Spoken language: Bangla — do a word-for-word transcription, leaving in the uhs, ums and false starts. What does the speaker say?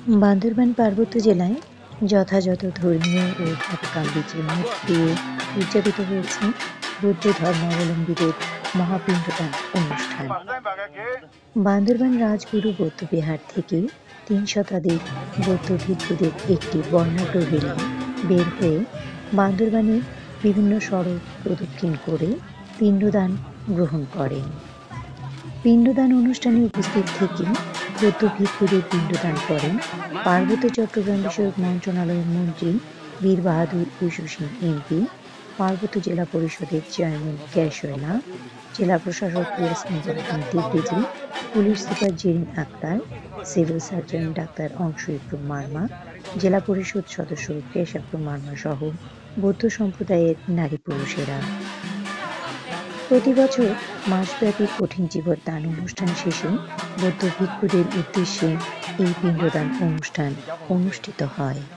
বান্দরবান পার্বত্য জেলায় যথাযথ ধর্মীয় ও ধাতুকাম্বিকের মধ্য দিয়ে উদযাপিত হয়েছে বৌদ্ধ ধর্মাবলম্বীদের মহাপিণ্ডদান অনুষ্ঠান। বান্দরবান রাজগুরু বৌদ্ধবিহার থেকে তিন শতাধিক বৌদ্ধ ভিক্ষুদের একটি বর্ণাঢ্য রেলি বের হয়ে বান্দরবানের বিভিন্ন সড়ক প্রদক্ষিণ করে পিণ্ডদান গ্রহণ করেন। পিণ্ডদান অনুষ্ঠানে উপস্থিত থেকে বৌদ্ধ ভিক্ষুদের পিণ্ডদান করেন পার্বত্য চট্টগ্রাম বিষয়ক মন্ত্রণালয়ের মন্ত্রী বীর বাহাদুর ইউসু সিং এমপি, পার্বত্য জেলা পরিষদের চেয়ারম্যান ক্যাশয়লা, জেলা প্রশাসক Yasmin Jahan Digbijoyi, police super Zerin Akter, civil surgeon doctor Ongshu Ikrum Marma, জেলা পরিষদ সদস্য কেশাপ্রু মার্মা সহ বৌদ্ধ সম্প্রদায়ের নারী পুরুষেরা। প্রতি বছর মাসব্যাপী কঠিন জীবন দান অনুষ্ঠান শেষে বৌদ্ধ ভিক্ষুদের উদ্দেশ্যে এই পিণ্ডদান অনুষ্ঠান অনুষ্ঠিত হয়।